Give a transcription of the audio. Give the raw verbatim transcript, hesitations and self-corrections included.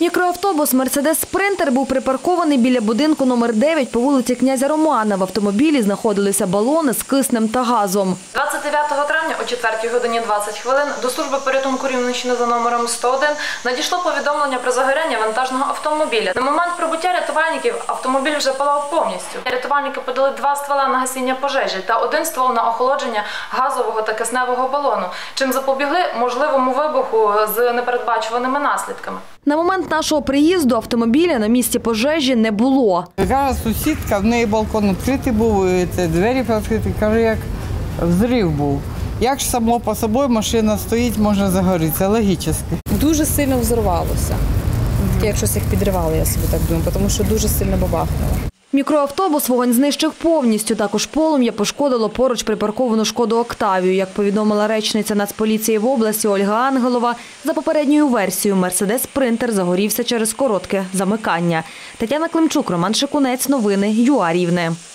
Мікроавтобус «Мерседес Спринтер» був припаркований біля будинку номер дев'ять по вулиці князя Романа. В автомобілі знаходилися балони з киснем та газом. двадцять дев'ятого травня о четвертій годині двадцять хвилин до служби порятунку Рівненщини за номером сто один надійшло повідомлення про загоряння вантажного автомобіля. На момент прибуття рятувальників автомобіль вже палав повністю. Рятувальники подали два ствола на гасіння пожежі та один ствол на охолодження газового та кисневого балону, чим запобігли можливому вибуху з непередбачуваними наслідками. На момент нашого приїзду автомобіля на місці пожежі не було. Каже сусідка, в неї балкон відкритий був, це двері відкриті, каже, як взрив був. Як ж само по собою машина стоїть, може загорітися, логічно. Дуже сильно взорвалося, як щось їх підривало, я собі так думаю, тому що дуже сильно бабахнуло. Мікроавтобус вогонь знищив повністю. Також полум'я пошкодило поруч припарковану «Шкоду Октавію». Як повідомила речниця Нацполіції в області Ольга Ангелова, за попередньою версією «Мерседес Спринтер» загорівся через коротке замикання. Тетяна Климчук, Роман Шикунець. Новини ЮА Рівне.